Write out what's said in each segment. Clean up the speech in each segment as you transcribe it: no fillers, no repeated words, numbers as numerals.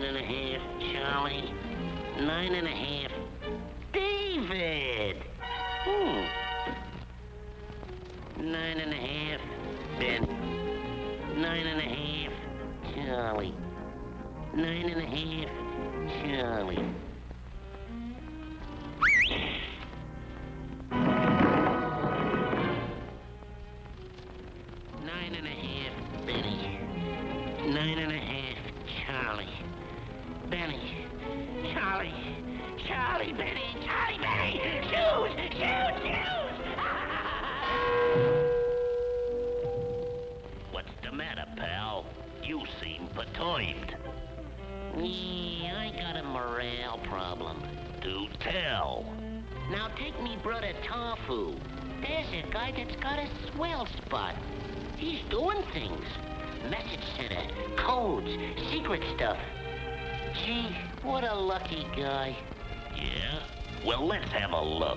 9.5, Charlie. 9.5, David. 9.5, Ben. 9.5, Charlie. 9.5, Charlie. 9.5, Benny. 9.5, Charlie. Benny. Charlie. Charlie, Benny. Charlie, Benny. Shoot! Shoot! Shoot! What's the matter, pal? You seem perturbed. Yeah, I got a morale problem. Do tell. Now take me brother Tofu. There's a guy that's got a swell spot. He's doing things. Message center, codes, secret stuff. Gee, what a lucky guy. Yeah? Well, let's have a look.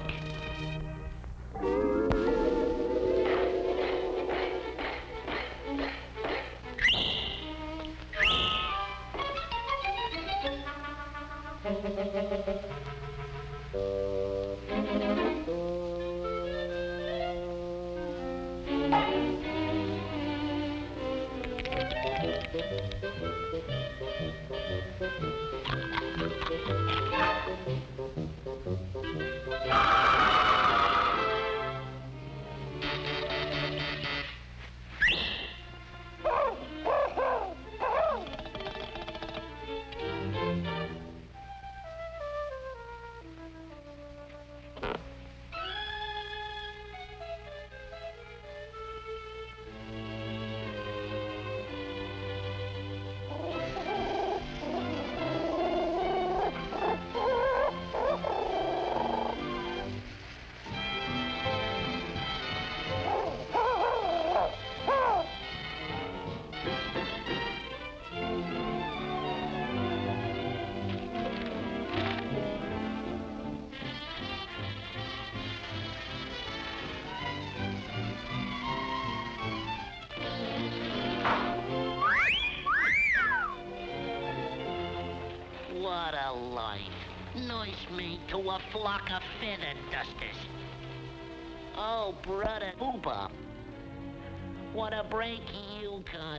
What a life. Nice mate to a flock of feather dusters. Oh, brother Booba. What a break you got.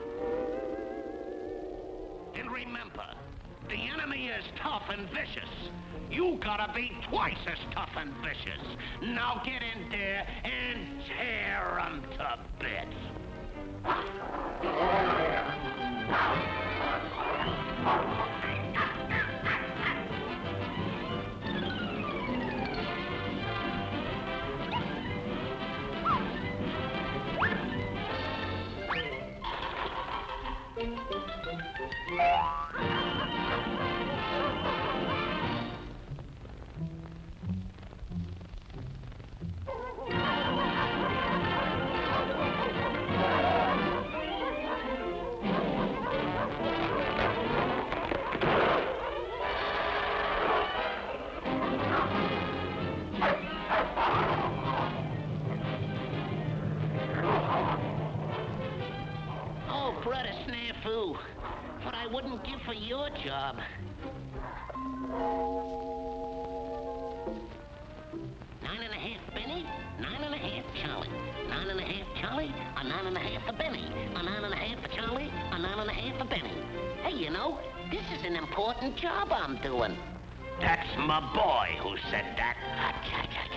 And remember, the enemy is tough and vicious. You gotta be twice as tough and vicious. Now get in there and tear 'em to bits. Brother Snafu, what I wouldn't give for your job. 9.5 Benny, 9.5 Charlie. 9.5 Charlie, a 9.5 for Benny. A 9.5 for Charlie, a 9.5 for Benny. Hey, you know, this is an important job I'm doing. That's my boy who said that.